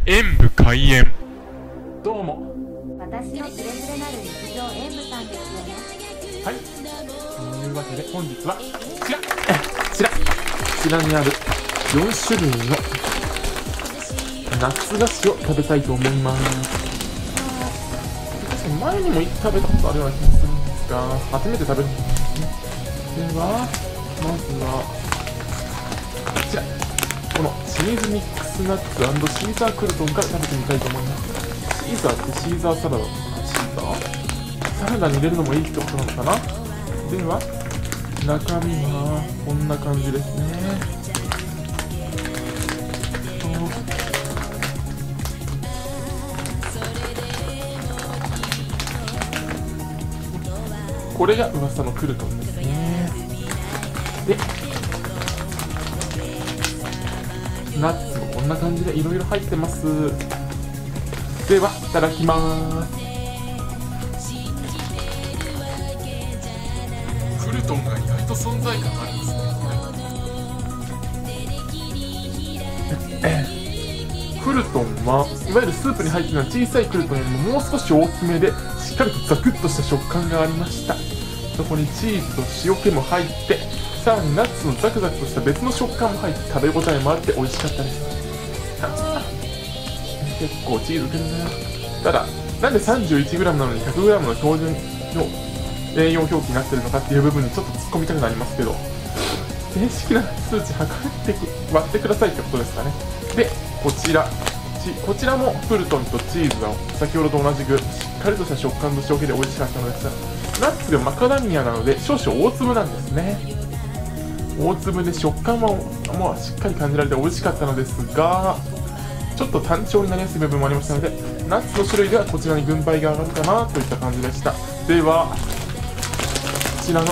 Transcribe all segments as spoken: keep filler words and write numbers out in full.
演武開演。どうも。 私のつれづれなる日常演武さんですよね。 はい。というわけで本日はこちらこちらこちらにあるよん種類の夏菓子を食べたいと思います。確かに前にも食べたことあるような気がするんですが、初めて食べるんですね。ではまずはこちら、このチーズミックスナッツ&シーザークルトンから食べてみたいと思います。シーザーってシーザーサラダ、シーザーサラダに入れるのもいいってことなのかな。では中身はこんな感じですね。これが噂のクルトンですね。でナッツもこんな感じでいろいろ入ってます。ではいただきます。クルトンが意外と存在感あるんですね、これ。クルトンはいわゆるスープに入っているのは小さいクルトンよりももう少し大きめで、しっかりとザクッとした食感がありました。そこにチーズと塩気も入って、さらにナッツのザクザクとした別の食感も入って食べ応えもあって美味しかったです。結構チーズくるな。ただなんで さんじゅういちグラム なのに ひゃくグラム の標準の栄養表記になってるのかっていう部分にちょっと突っ込みたくなりますけど、正式な数値測って割ってくださいってことですかね。でこちらこちらもクルトンとチーズは先ほどと同じくしっかりとした食感と塩気で美味しかったのですが、ナッツがマカダミアなので少々大粒なんですね。大粒で食感はもうしっかり感じられて美味しかったのですが、ちょっと単調になりやすい部分もありましたので、ナッツの種類ではこちらに軍配が上がるかなといった感じでした。ではこちらの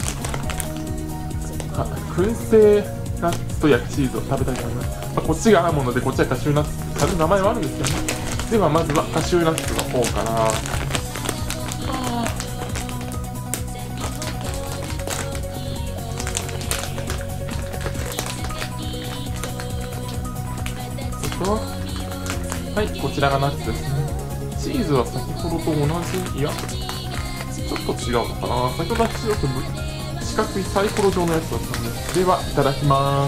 燻製ナッツと焼きチーズを食べたいと思います。まあ、こっちがアーモンドでこっちはカシューナッツって軽い名前はあるんですけどね。ではまずはカシューナッツの方かな。はい、こちらがナッツですね。チーズは先ほどと同じ、いやちょっと違うのかな。先ほどはちょっと四角いサイコロ状のやつだったんです。ではいただきます。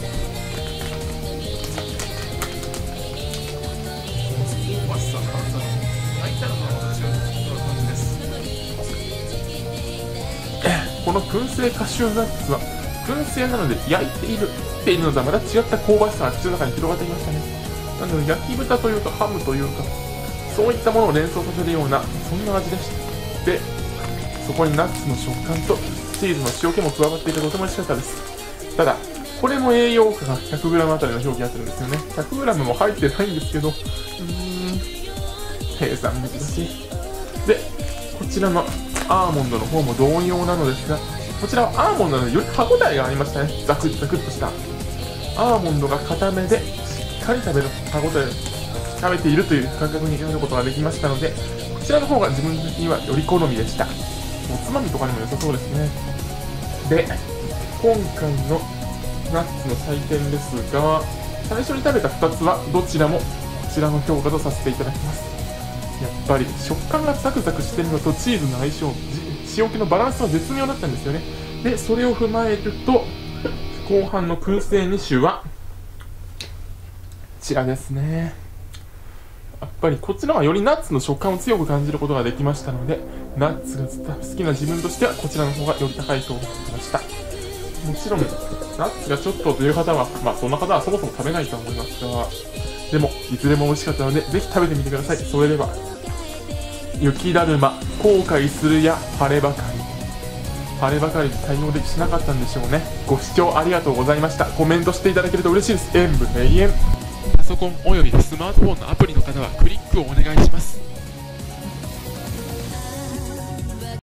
この燻製カシューナッツは燻製なので焼いているっていうのとはまた違った香ばしさが口の中に広がっていましたね。なので焼き豚というかハムというかそういったものを連想させるようなそんな味でした。でそこにナッツの食感とチーズの塩気も加わっていてとても美味しかったです。ただこれも栄養価が ひゃくグラム あたりの表記になってるんですよね。 ひゃくグラム も入ってないんですけど、うーん計算難しい。でこちらのアーモンドの方も同様なのですが、こちらはアーモンドなのでより歯応えがありましたね。ザクッザクッとしたアーモンドが固めでしっかり食べる歯応え食べているという感覚になることができましたので、こちらの方が自分的にはより好みでした。おつまみとかにも良さそうですね。で今回のナッツの採点ですが、最初に食べたふたつはどちらもこちらの評価とさせていただきます。やっぱり食感がザクザクしてるのとチーズの相性、塩気のバランスは絶妙だったんですよね。でそれを踏まえると後半の燻製に種はこちらですね。やっぱりこちらはよりナッツの食感を強く感じることができましたので、ナッツが好きな自分としてはこちらの方がより高い評価がつきました。もちろんナッツがちょっとという方は、まあそんな方はそもそも食べないと思いますが、でもいずれも美味しかったのでぜひ食べてみてください。それでは雪だるま後悔するや晴ればかり、晴ればかりで対応できしなかったんでしょうね。ご視聴ありがとうございました。コメントしていただけると嬉しいです。演武永遠。パソコンおよびスマートフォンのアプリの方はクリックをお願いします。